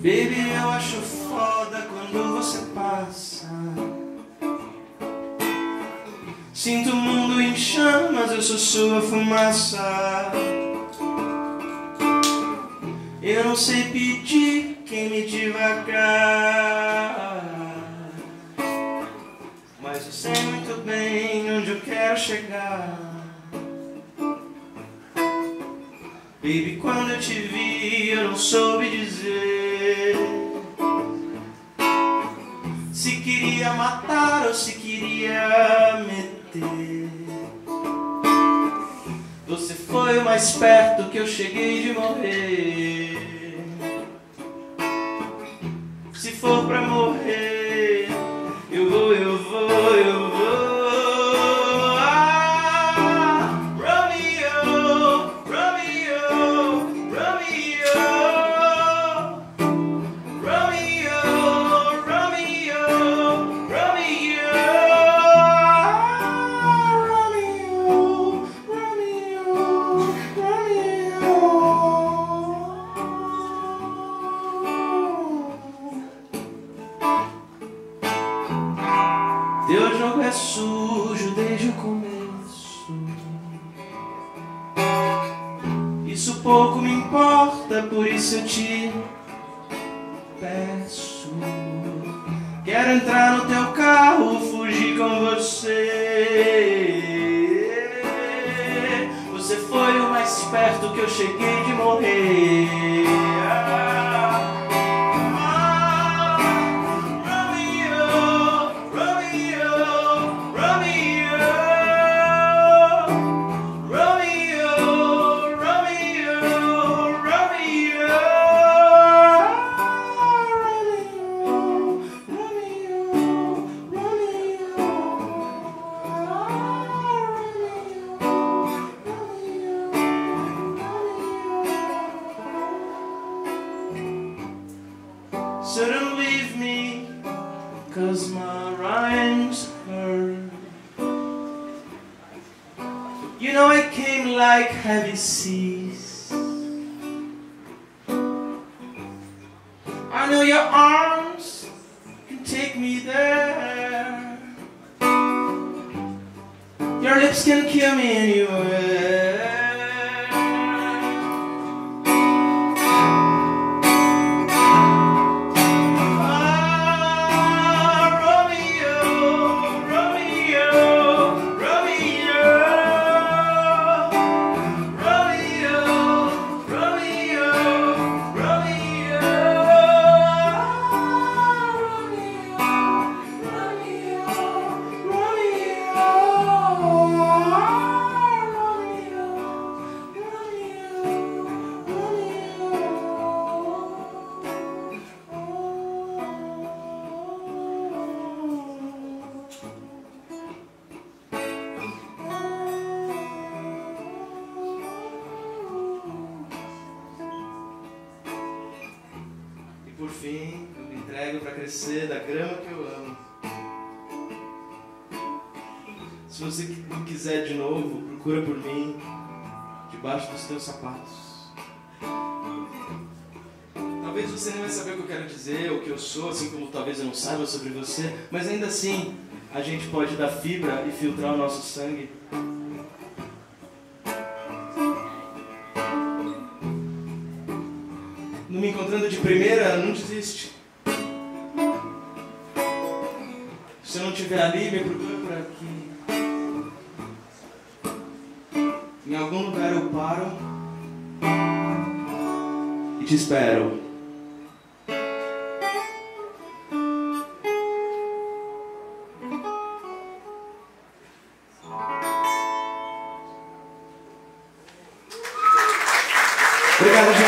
Baby, eu acho foda quando você passa. Sinto o mundo em chamas, eu sou sua fumaça. Eu não sei pedir, quem me devagar, mas eu sei muito bem onde eu quero chegar. Baby, quando eu te vi, eu não soube dizer se queria matar ou se queria meter. Você foi o mais perto que eu cheguei de morrer. Se for pra morrer, eu vou, eu vou, eu vou. Teu jogo é sujo desde o começo. Isso pouco me importa, por isso eu te peço. Quero entrar no teu carro, fugir com você. Você foi o mais perto que eu cheguei de morrer. So don't leave me, 'cause my rhymes hurt. You know I came like heavy seas. I know your arms can take me there. Your lips can kill me anywhere. Por fim, eu me entrego para crescer da grama que eu amo. Se você me quiser de novo, procura por mim, debaixo dos teus sapatos. Talvez você não vai saber o que eu quero dizer, o que eu sou, assim como talvez eu não saiba sobre você, mas ainda assim, a gente pode dar fibra e filtrar o nosso sangue. Não me encontrando de primeira, não desiste. Se eu não estiver ali, me procura por aqui. Em algum lugar eu paro e te espero. Obrigado, gente.